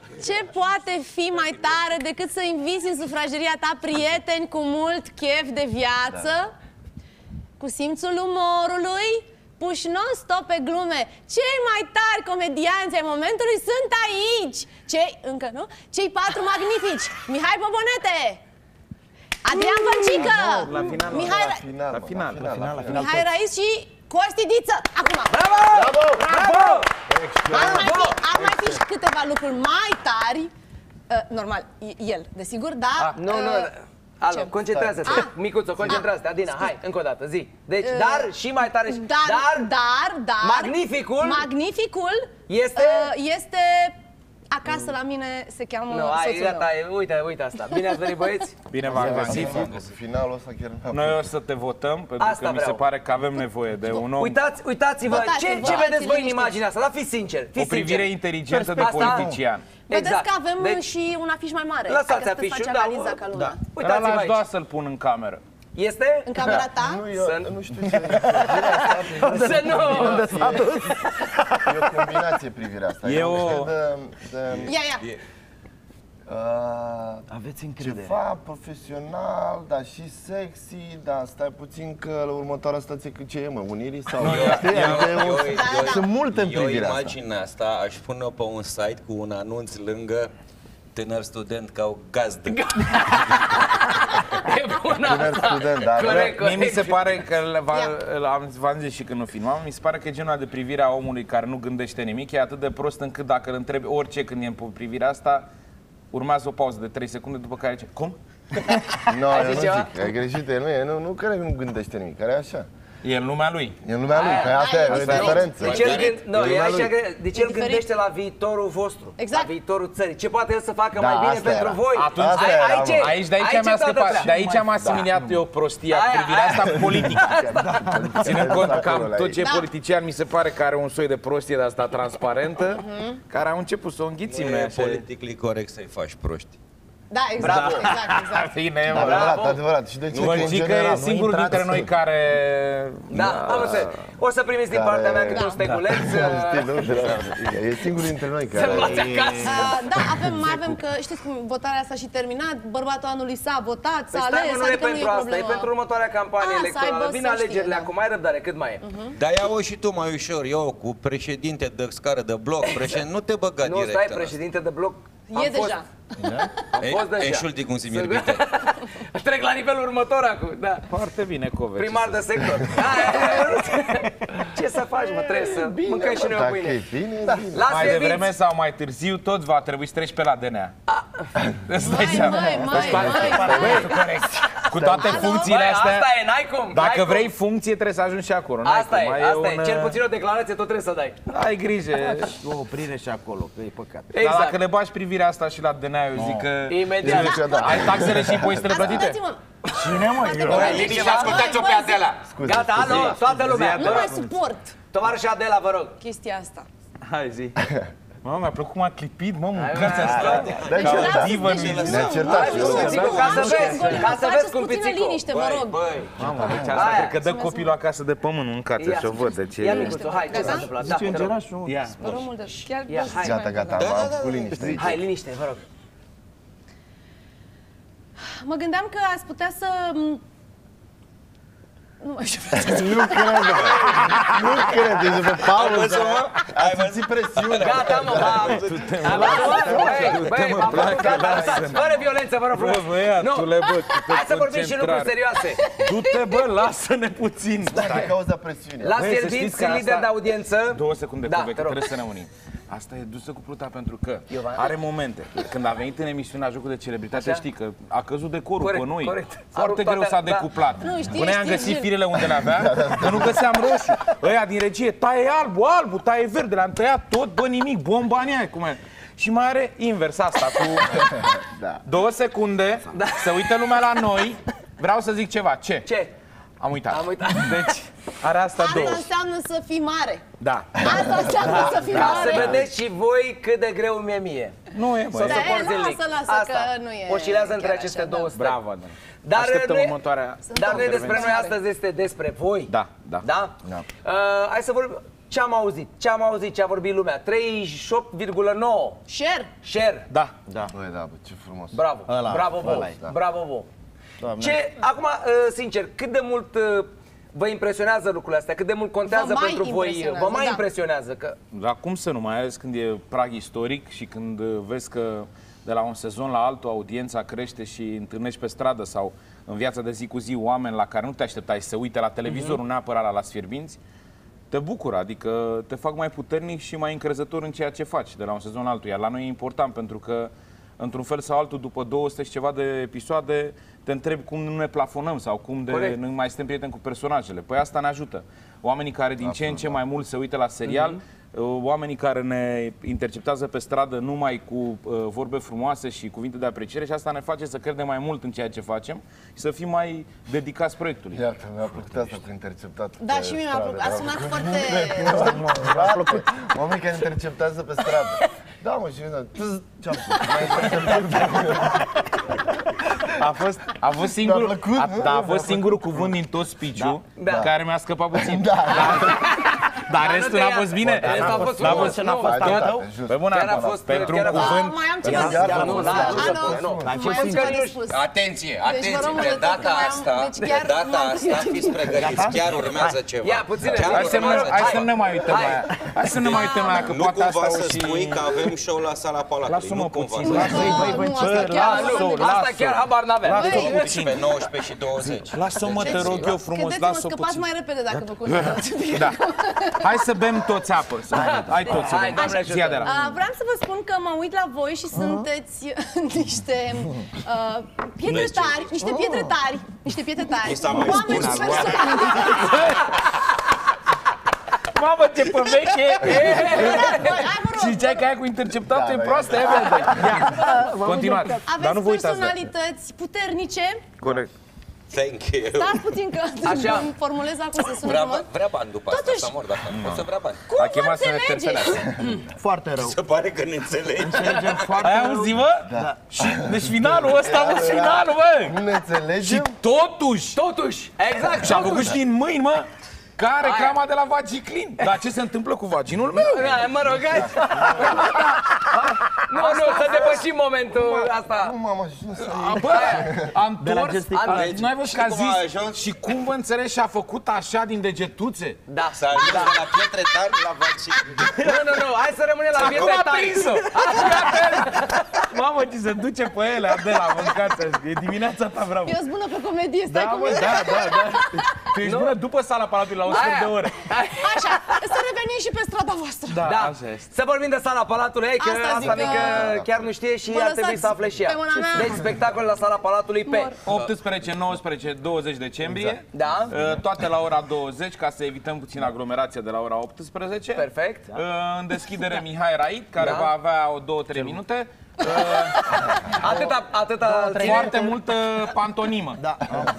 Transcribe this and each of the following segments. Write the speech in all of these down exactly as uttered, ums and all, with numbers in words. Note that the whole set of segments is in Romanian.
Ce poate fi mai tare decât să inviți în sufrageria ta prieteni cu mult chef de viață, da. cu simțul umorului, puși non-stop pe glume. Cei mai tari comedianți ai momentului sunt aici. Cei, încă nu? Cei patru magnifici. Mihai Bobonete, Adrian Văncică, la final, Mihai la final, la final, la final, la final, Mihai Rais și Costi Diță. Acum. Bravo! Bravo! Bravo! Ar mai fi, ar mai fi și câteva lucruri mai tari. Uh, normal, el, desigur, dar... Ah, nu, nu, alo, concentrează-te. Ah. Micuțo, concentrează-te. Adina, hai, încă o dată, zi. Deci, Uh, dar și mai tare... Dar, dar, dar, dar... Magnificul... Magnificul... Este... Uh, este... Acasă la mine se cheamă Nu, ai, soțul gata, meu. uite, uite asta. Bine ați venit, băieți? Bine v-am găsit. Finalul ăsta chiar... Noi o să te votăm, pentru Asta că mi se vreau. pare că avem nevoie de un om... Uitați, uitați-vă, Votați, ce, ce votați, vedeți voi în liniștiți. imaginea asta? Dar fiți sinceri, fiți O privire sinceri. inteligentă de Asta- politician. Vedeți Exact. că avem Deci- și un afiș mai mare. Lăsați Adică să afișul, faci da, analiza ca lumea. Uitați-vă Ăla aș aici. doar să-l pun în cameră. Este? În camera ta? Nu, eu Să- nu știu ce... Să nu! E o combinație privirea asta. E o- mișto de, de, Ia, ia. uh, Aveți încredere. ceva profesional, dar și sexy, dar stai puțin că la următoarea stație că ce e, mă, Unirii sau... Știi? Adică e o- Sunt multe în Eu privirea asta. imaginea asta aș pune pe un site cu un anunț lângă tânăr student ca o gazdă. E bună Tânăr asta. student, dar... Corect, Mie mi se corect. pare că Ia. v-am zis și când nu filmam, mi se pare că e genul de privire a omului care nu gândește nimic, e atât de prost încât dacă îl întrebi orice când e în privirea asta, urmează o pauză de trei secunde după care zice, cum? Nu, eu nu zis ceva? zic, ai greșit, el nu e, nu, nu care nu gândește nimic, care e așa. E în lumea lui. E în lumea lui, că asta aia e, e o diferit. diferență. Deci el, gând, no, E e lumea așa lui. că, deci E el diferit. gândește la viitorul vostru, Exact. la viitorul țării. Ce poate el să facă Da, mai bine asta pentru era. voi? Atunci- Asta Ai- era, aici, mă. e- Aici de aici, aici mi-a e toată scăpat, treaba. de aici am asimilat eu prostia, Aia, privirea aia. asta politică. Ținând cont că am Acolo, tot aici. ce Da. politician mi se pare că are un soi de prostie de asta transparentă, care au început să o înghițim Nu noi e așa. politically corect să-i faci proști. Da, exact, Bravo. exact, exact. Bine, mă. Adevărat, adevărat. Și de ce? Nu Că, vă în zic că general, e nu singurul intrați dintre noi în- care... Da, am înțeles. O să primiți din Care- partea mea câte un steguleț. Știi, nu? E singurul dintre noi Să-mi care... luați acasă. Uh, da, avem, mai avem că, știți cum, votarea s-a și terminat, bărbatul anului s-a votat, s-a Păi stai, ales, mă, nu e adică nu pentru e asta, e problemă. pentru următoarea campanie A, să electorală. aibă Vin să alegerile știe, da. acum, mai răbdare, cât mai e? Dar ia-o și tu mai ușor, eu cu președinte de scară de bloc, președinte, nu te băga Nu, direct stai, în asta. președinte de bloc. E Am fost- deja. Am fost deja. Eșulti cum se mirbite. Trec la nivelul următor acum, da. Foarte bine, Cove. Primar de sector. Da, ce să faci, mă, trebuie să mâncăm și noi o Dacă pâine. e bine, e bine. Las Mai fierbinți. devreme sau mai târziu, tot va trebui să treci pe la D N A. Îți dai Mai, seama? mai, mai, Îți pare- mai, pare- mai. Băi, corect. Cu toate Alo? funcțiile Băi, astea, asta e, n-ai cum. dacă n-ai vrei cum. funcție, trebuie să ajungi și acolo. N-ai Asta cum. e, Mai asta e. un, Cel puțin o declarație tot trebuie să dai. Ai grijă. O oprire și acolo, că e păcat. Dar Exact. dacă le bagi privirea asta și la D N A, eu zic că... Imediat. Zice că da. Ai taxele și impozitele plătite? Ascultați-mă, Cine, mă? Băi, liniște, ascultați-o pe Adela. Scuze, Gata, scuze. alo, toată lumea. nu mai suport Tovarăș Adela, vă rog. chestia asta. Hai, zi. Mă, mi-a plăcut cum a clipit, mă, mâncați asta. Da, Ca da, o da. divă în viziune. Ne-a certat și eu. Zic, ca să vezi, ca să vezi cum puțină pisico. liniște, mă rog. Băi, Mamă, deci asta Aia. cred că dă copilul acasă de pământ, nu mâncați Ia. și o văd, deci Ia e... micuțu, hai, ce s-a întâmplat? Da, Zice te rog. îngerașul. Ia. Spărăm mult de... Chiar Ia, hai. Gata, gata, am făcut liniște aici. Hai, liniște, vă rog. Mă gândeam că ați putea să... Nu mai știu. Nu cred, nu cred, deci pe pauză ai simțit presiunea. Gata, mă, va. Băi, băi, m-am făcut, gata, lăsați, fără violență, vă rog Bă, frumos. băiatule, bă, câtă Hai să vorbim și lucruri concentrare. serioase. Du-te, bă, lasă-ne puțin. Din cauza presiunii. La Băi, să fierbinți știți că sunt lider asta- de audiență. Două secunde, Da, Cove, te că rog. trebuie să ne unim. Asta e dusă cu pluta pentru că Eu v-am- are momente. Când a venit în emisiunea Jocul de Celebritate, Așa? știi că a căzut decorul Corect, pe noi. corect. Foarte A rupt greu toate- s-a da. decuplat. Nu, știi, Până i-am știi, găsit știi. firele unde le avea, că nu găseam roșu. Ăia din regie, taie albu, albu, taie verde, le-am tăiat tot, bă, nimic, bomba în ea, cum e. Și mai are invers asta cu Da. două secunde, să uită lumea la noi. Vreau să zic ceva. Ce? Ce? Am uitat. Am uitat. Deci, are asta două. Asta înseamnă să fii mare. Da. Asta înseamnă să fii Ca să mare. vedeți și voi cât de greu mi-e mie. Nu e, Să bă. Da, suport e, zilnic. lasă, lasă, Asta. că nu e Oscilează între chiar aceste așa, două da. stări. Bravo, Adel. Dar Așteptăm nu e- următoarea. Dar nu e despre noi intervenție. astăzi, este despre voi. Da, da. Da? Da. Uh, hai să vorbim. Ce am auzit? Ce am auzit? Ce a vorbit lumea? treizeci și opt virgulă nouă. Share. Share. Da. Da. Băi, da, bă, ce frumos. Bravo. Ăla, Bravo vouă. ăla-i, da. Bravo vouă. Doamne. Ce, acum, sincer, cât de mult vă impresionează lucrurile astea? Cât de mult contează Vă mai pentru voi? impresionează, Vă mai da. impresionează? Că Dar cum să nu, mai ales când e prag istoric și când uh, vezi că de la un sezon la altul audiența crește și întâlnești pe stradă sau în viața de zi cu zi oameni la care nu te așteptai să uite la televizor, uh-huh. neapărat la Las Fierbinți, te bucură, adică te fac mai puternic și mai încrezător în ceea ce faci de la un sezon la altul. Iar la noi e important pentru că, într-un fel sau altul, după două sute și ceva de episoade, te întrebi cum nu ne plafonăm sau cum de Corect. nu mai suntem prieteni cu personajele. Păi asta ne ajută. Oamenii care din ce în ce mai mult se uită la serial, oamenii care ne interceptează pe stradă numai cu uh, vorbe frumoase și cuvinte de apreciere și asta ne face să credem mai mult în ceea ce facem și să fim mai dedicați proiectului. Iată, mi-a plăcut asta cu interceptat. Da, pe și mie mi-a stradă, plăcut. A da. sunat foarte... Mi-a plăcut. Oamenii care interceptează pe stradă. Da, mă, și vine, tâz, ce-am făcut? M-a interceptat. A fost, a fost, singurul, Mi-a plăcut, a, nu? da, a Mi-a fost singurul cuvânt din tot speech-ul Da. Da. care mi-a scăpat puțin. Da, Dar nu restul te n-a ia- fost bine. Restul a fost N-a frumos, fost, n-a fost Hai, al da, tău? just. Pe bună, Chiar a fost- pentru chiar un a fost- cuvânt. Ah, mai am ceva. Iar Nu, frumos, da, da. nu, Alo? nu. Mai Ce am ceva de simt? spus. Atenție, Deci vă atenție, rog de mult, data că mai am- asta, deci de chiar data m-am asta gândit. fiți pregătiți, chiar urmează ceva. Ia, puțin, Chiar Hai să, nu, urmează hai să ceva. nu ne mai uităm Hai. la aia. Hai să nu ne mai uităm la aia, că Nu poate cumva asta să o și... spui că avem show la sala Palatului, Lasă-mă nu cumva. puțin, să- lasă. Nu, băi, băi, nu, ce- asta chiar lasă-o, nu. lasă-o. Asta chiar habar n-aveam. Lasă-o Băi, puțin. Pe nouăsprezece și douăzeci. Lasă-mă, te rog eu frumos, Credeți-mă, lasă-o scăpați puțin. mai repede dacă vă cunoașteți. Da. Hai să bem toți apă. Să bem. Hai toți să Hai, bem. Doamne ajută. Zi, Adela. Uh, vreau să vă spun că mă uit la voi și sunteți niște uh, pietre tari, niște pietre tari, niște pietre tari. Mi s-a mai Oameni spus. și personalități. Mamă, ce păveche! Hai, vă rog. Și ziceai că aia cu interceptatul e da, proastă, e verde. Ia, continuați. Dar nu Aveți vă uitați de personalități puternice. Corect. Thank you. Stați puțin că Așa. îmi formulez acum să sună Vrea, frumos. vrea bani după asta, Totuși- să mor dacă nu. O să vrea bani. Cum A vă chemat să ne înțelegeți? terțelească. Foarte rău. Se pare că ne înțelegi. Înțelegem foarte Ai rău. auzit, mă? Da. Și, deci finalul ăsta a fost finalul, bă! Nu ne Și înțelegem? totuși, Totuși, exact, și-a făcut totuși. și în mâini, mă, ca reclama de la Vagiclin. Dar ce se întâmplă cu vaginul meu? Da, mă rog, hai. Nu, nu, să depășim momentul asta. Nu m-am ajuns să... Bă, am De la întors, gesticulare. am- nu ai văzut Și că a cum a zis ajuns? și cum vă înțelegi și a făcut așa din degetuțe? Da. S-a ajuns de la pietre tari la vaccin. Nu, nu, nu, hai să rămânem la Acum pietre a tari. prins-o! Mamă, ce se duce pe ele, Adela, mâncați azi. E dimineața ta, bravo. Eu sunt bună pe comedie, stai Da, cu mă, mine. da, da, da. Tu ești bună după sala Palatului la o sută Aia. de ore. Așa, să revenim și pe strada voastră. Da, Da, așa este. să vorbim de sala Palatului, hai, că Asta asta, zic mică că- chiar nu știe și Vă ar trebui lăsați să afle și ea. pe mâna mea. Deci spectacol la sala Palatului pe... Mor. optsprezece, nouăsprezece, douăzeci decembrie. Da. Uh, Toate la ora douăzeci, ca să evităm puțin aglomerația de la ora optsprezece. Perfect. Uh, În deschidere Mihai Raid, care Da. va avea o două trei minute. Uh, Atâta, atâta ține. Foarte multă pantonimă. Da.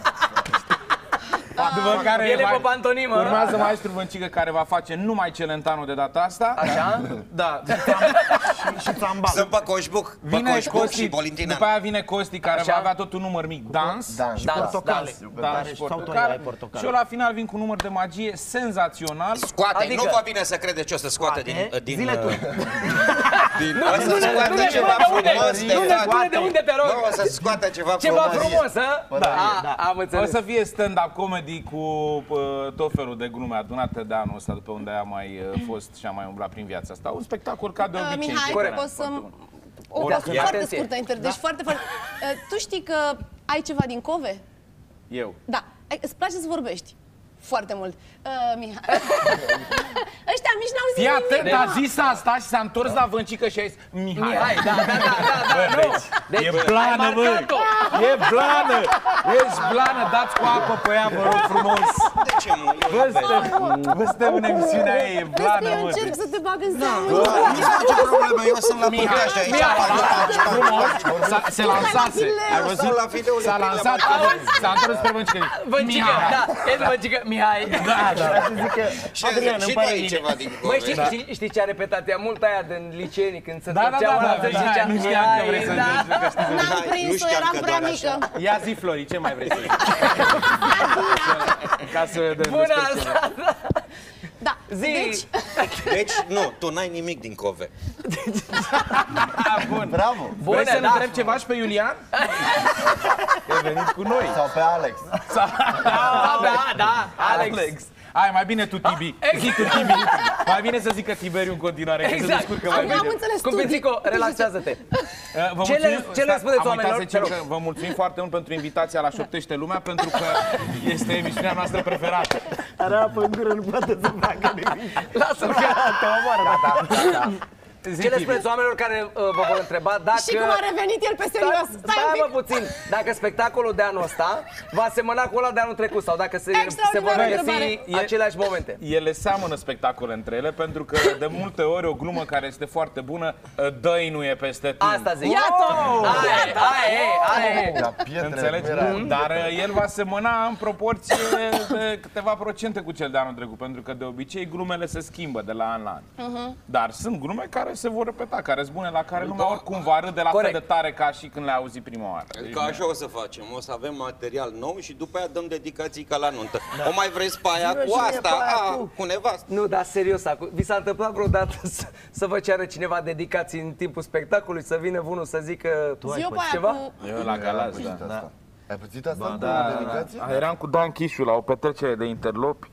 După care Ele mai- pe pantonimă. urmează maestru Vâncică, care va face numai Celentano de data asta. Așa? Da. Și țambal. Sunt pe Coșbuc, pe Vine Coșbuc Costi, și Bolintinean. după aia vine Costi, care Așa. va avea tot un număr mic. Dans. Dans. Dans, Portocale. dans. Dans Și și sau portocale. Tonia e portocale. Și eu la final vin cu un număr de magie senzațional. Scoate, Adică- nu vă vine să credeți ce o să scoată din... Scoate? din Zile tu. uh, din Nu, o nu, să nu, nu, scoată nu ne ceva spune de unde, frumos de nu ne fapt. spune de unde, te rog. Nu, o să scoată ceva Ceva frumos. frumos, hă? Da, A, am O înțeles. să fie stand-up comedy cu uh, tot felul de glume adunate de anul ăsta, după unde am mai uh, fost și am mai umblat prin viața asta. Un spectacol ca de Uh, obicei. Mihai, Corect. poți să... Foarte bun. O Da, foarte atenție. scurtă inter... Deci foarte, foarte... Uh, Tu știi că ai ceva din Cove? Eu. Da. Ai- Îți place să vorbești? Foarte mult. Uh, Mihai. Ăștia mici n-au zis Fii nimic. atent, a zis asta și s-a întors la Vâncică și a zis Mihai. Hai, da, da, da, da, da, nu. Deci, E blană, ai bă! marcat-o. E blană! Ești blană, dați cu apă pe ea, vă rog frumos! De ce, mă? Eu Vă suntem, vă suntem în emisiunea ei, e Vezi că blană, eu mă! încerc să te bag în seamă. ce problemă, eu sunt la București aici. Frumos, s-a- se lansase, ai văzut? Sunt la videourile S-a prin lansat, la- s-a întors pe Vâncică. Vâncică, da, ești Vâncică, Mihai. Da, da. Zic că, Și, Adrian, și îmi tu pare ai bine. ceva din Băi, Cove. știi, știi, știi ce a repetat ea mult aia din liceenii când se Da, da, întorceau da, la da, fel, Mihai, zicea, nu știam că vrei să da. zici, că știi. N-am Hai, nu prins-o, știam eram că prea doar mică. așa. Ia zi, Flori, ce mai vrei să zici? Ca să vedem Bună despre ce. asta, da. Da. Zi! Deci, Deci, nu, tu n-ai nimic din Cove. Bun. Bravo! Bună, Vrei să-l da. întreb ceva și pe Iulian? Că a venit cu noi. Sau pe Alex. Da, da, da, Alex. Alex. Hai, mai bine tu, Tibi. Zi tu, Tibi. Mai bine să zică Tiberiu în continuare, că se Exact. descurcă mai acum am bine. înțeles Scumpițico, relaxează-te. Uh, Vă Ce le- mulțumim- ce le stai, spuneți am uitat oamenilor? să zicem Te că vă mulțumim foarte mult pentru invitația la Șoptește Lumea, pentru că este emisiunea noastră preferată. Are apă în gură, nu poate să facă nimic. Lasă-l că Te omoară, da, da. Zi, Ce le Tibi. spuneți oamenilor care uh, vă vor întreba dacă... și cum a revenit el pe serios. Stai Stai un mă pic. puțin, dacă spectacolul de anul ăsta va semăna cu ăla de anul trecut sau dacă se, se vor Extraordinară regăsi întrebare. aceleași momente. Ele seamănă spectacole între ele, pentru că de multe ori o glumă care este foarte bună dăinuie peste timp. Asta zic. Iată! Aia e, aia e, aia e. La pietre. Înțelegi? Mira. Dar uh, el va semăna în proporție de câteva procente cu cel de anul trecut, pentru că de obicei glumele se schimbă de la an la an. Dar sunt glume care se vor repeta, care sunt bune, la care lumea oricum va râde la Corect. fel de tare ca și când le-a auzit prima oară. Că așa o să facem, o să avem material nou și după aia dăm dedicații ca la nuntă. O mai vrei pe aia cu asta, a, cu nevastă. Nu, dar serios, acum, vi s-a întâmplat vreodată să, să vă ceară cineva dedicații în timpul spectacolului, să vină unul să zică Zi-o pe aia ceva? cu... Eu la Galați, da. Da. Ai pățit asta? Da, Da, da, dedicație? da. Eram cu Dan Chișu la o petrecere de interlopi.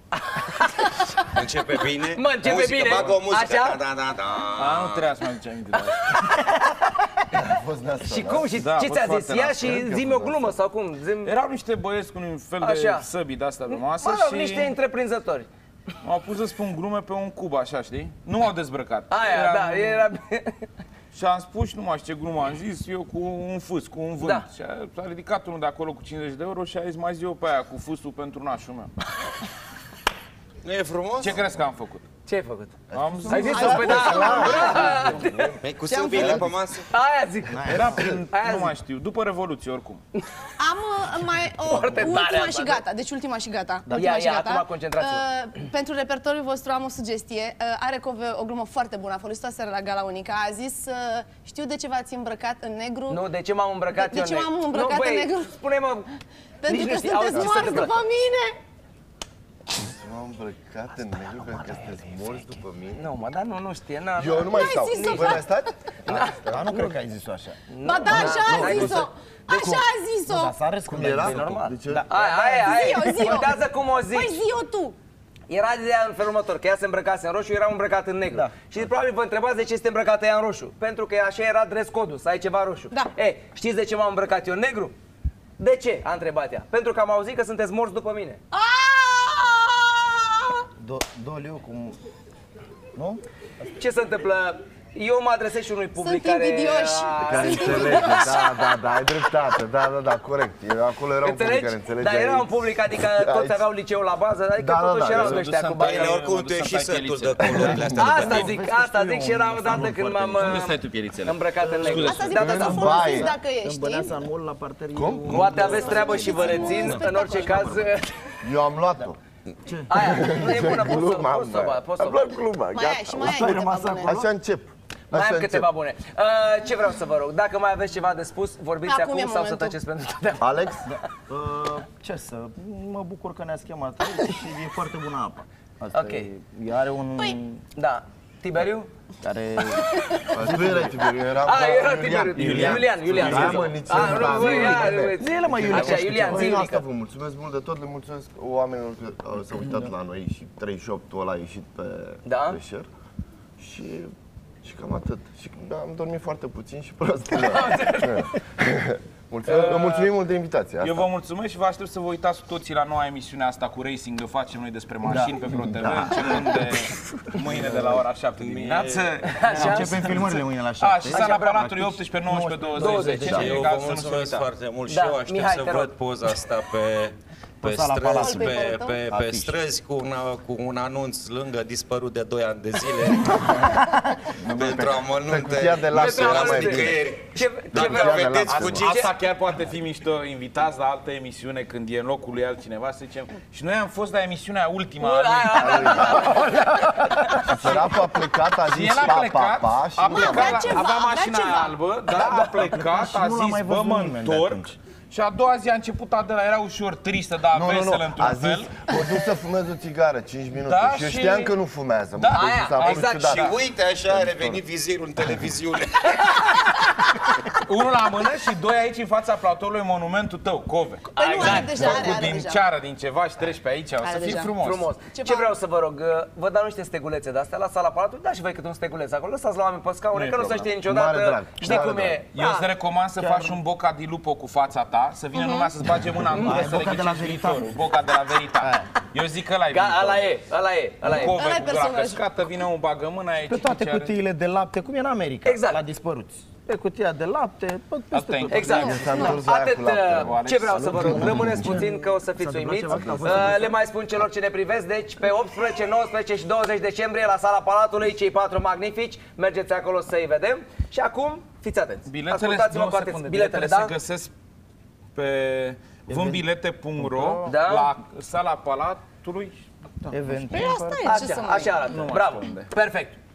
Începe bine. Mă, începe muzică, bine. bagă o muzică. Așa? Da, da, da, da. A, nu trebuia să mai duce aminte de asta. A fost de asta, Și da? cum? Și Da, a ce fost ți-a zis? foarte Ia nasol. și zi-mi o glumă sau cum? Zi-mi... Erau niște băieți cu un fel de Așa. săbii de-astea pe masă Mă rog, și niște întreprinzători. m-au pus să spun glume pe un cub, așa, știi? Nu m-au dezbrăcat. Aia, Eram- da, era... Și am spus și nu mai știu ce glumă am zis, eu cu un fâs, cu un vânt. Da. Și a, s-a ridicat unul de acolo cu cincizeci de euro și a zis, mai zi eu pe aia cu fâsul pentru nașul meu. Nu e frumos? Ce crezi că am făcut? Ce ai făcut? Am zis, Ai zis-o? Păi da, E cu săbile pe masă? aia zic. era prin, Aia nu zic. mai știu, după Revoluție oricum. Am uh, mai o Foarte tare ultima asta, și da. gata. Deci ultima și gata. Da. Ultima Ia, și ia, gata. acum concentrați-vă. Uh, pentru repertoriul vostru am o sugestie. Uh, are Cove o glumă foarte bună. A folosit-o aseară la Gala Unica. A zis, uh, știu de ce v-ați îmbrăcat în negru. Nu, de ce m-am îmbrăcat De- de eu ce în m-am negru? îmbrăcat Nu, băi, în negru? spune-mă, Pentru nici că nu știi, sunteți auzi, ce se morți întâmplă? după mine. M-am îmbrăcat în negru pentru că sunteți morți după mine. Nu, mă, dar nu, nu știe, na, Eu nu mai N-ai stau. zis-o, Voi mai stați? Dar nu cred că ai zis-o așa. Ba da, așa a n-ai zis-o. Așa a zis-o. Dar s-a râs cum Era? e normal. De ce? Aia, aia, Zi-o, aia, zi-o. contează cum o Păi zici. zi-o tu. Era ideea în felul următor, că ea se îmbrăcase în roșu, eu eram îmbrăcat în negru. Da. Și probabil vă întrebați de ce este îmbrăcată ea în roșu. Pentru că așa era dress code-ul, să ai ceva roșu. Da. E, știți de ce m-am îmbrăcat eu în negru? De ce? A întrebat ea. Pentru că am auzit că sunteți morți după mine. Do- Doliu cum... Nu? Ce se întâmplă? Eu mă adresez și unui public Sunt care... invidioși. a- Care Sunt înțelege, invidioși. da, da, da, ai dreptate, da, da, da, corect. Eu, acolo era un public Înțelegi? care înțelege. Dar era un public, adică toți Aici- aveau liceu la bază, adică Da, da, totuși da, erau eu de ăștia dus cu în bani. Bine, oricum tu ești și sătul de culorile astea. Asta zic, asta zic și era odată când m-am Unde stai tu, pierițele? îmbrăcat în negru. Asta zic Da, că da, să da. folosiți baie. dacă ești, În Băneasa știi? în mall la parter. Cum? Poate aveți treabă și vă rețin, în orice caz, Eu am luat-o. aia, nu e bună, poți să Gluma, poți să vă, poți să am vă. luat gluma, Mai ai gata. și mai ai câteva bune. Așa încep. Mai Așa am încep. câteva bune. Uh, Ce vreau să vă rog, dacă mai aveți ceva de spus, vorbiți Acum acum e sau să momentul. tăceți pentru totdeauna. Alex? Uh, ce să... Mă bucur că ne-ați chemat aici și e foarte bună apa. Asta Ok. e, are un... Păi- Da. Tiberiu? Care... Tu erai Tiberiu, eu eram A, la era Iulian. Tiberiu. Iulian, Iulian. Da, zi, mă, zi. nici A, eu, nu, da, băi, zi, ia, Iulian. uite. Zile, mă, Iulian. Așa, Iulian, zi, Păi, asta Iulica. vă mulțumesc mult de tot, le mulțumesc oamenilor că uh, s-au uitat la noi și treizeci și opt-ul ăla a ieșit pe, Da? pe share. Și, și cam atât. Și am dormit foarte puțin și prost. Mulțumim, uh, mulțumim mult de invitație. Eu Asta. vă mulțumesc și vă aștept să vă uitați toții la noua emisiune asta cu racing. O facem noi despre mașini pe Pro T V, începând de mâine de la ora șapte dimineață. Începem filmările mâine la A, șapte. și sala Palatului optsprezece, nouăsprezece, douăzeci. Da, eu ca vă să nu se mulțumesc uita. foarte mult și Da, eu aștept Mihai, să te văd rog. poza asta pe, pe sala străzi, Palatului. pe, pe, pe Afiș. străzi cu un, cu un anunț lângă dispărut de doi ani de zile pentru amănunte. Pe cutia de lapte Pentru era mai amănunte. bine. Ce, ce Dacă vreau? vedeți cu cine... Asta chiar poate fi mișto, invitați la altă emisiune când e în locul lui altcineva, să zicem. Și noi am fost la emisiunea ultima a lui. Săracul a plecat, a Și zis el a pa, pa, plecat, pa și a nu plecat, avea la- ceva, avea avea mașina ceva. albă, dar a plecat, a nu l-a zis, mai bă, văzut mă nimeni de întorc. atunci. Și a doua zi a început Adela, era ușor tristă, dar Nu, nu, veselă nu, într-un a zis, fel. mă duc să fumez o țigară, cinci minute. Da, și eu și- știam că nu fumează. Da, Deci aia, mi s-a părut exact. ciudat. Și uite, așa a revenit vizirul în televiziune. Unul la mână și doi aici în fața platorului, monumentul tău, Cove. Păi nu, are deja, are, Făcut are din deja. ceară, din ceva și treci pe aici, o să Are fie deja. frumos. Frumos. Ce Ce bani? vreau să vă rog, uh, vă dau niște stegulețe de astea la sala Palatului, da și voi câte un steguleț acolo, lăsați la oameni pe scaune, Nu e că nu se problemă. știe niciodată, Mare drag, știi mare cum drag. e. Eu Da. îți recomand să faci un boca di lupo cu fața ta, să vină lumea să-ți bage mâna în gură, Ai să le boca de la ghicești Veritate. viitorul. Boca de la Veritate. Eu zic că ăla e Ga- Ăla viitorul. e, ăla e, ăla e. Cove Ăla e cu gura personajul. căscată, vine un bagă mâna aici. Pe toate ce are. cutiile de lapte, cum e în America, Exact. la dispăruți. Pe cutia de lapte, pe Asta peste e tot. Exact. S-a întors la aia Atât cu laptele. uh, ce vreau să vă rog, rămâneți puțin că o să fiți uimiți. Uh, Le mai spun celor ce ne privesc, deci pe optsprezece, nouăsprezece și douăzeci decembrie la sala Palatului, cei patru magnifici, mergeți acolo să-i vedem. Și acum, fiți atenți. Biletele, Ascultați-mă două cu atenție. secunde, Biletele, biletele da? se găsesc pe vândbilete punct ro Da. la sala Palatului. Event. Păi asta e, ce să Așa, mai... așa arată. Nu mai Bravo. știu unde. Perfect.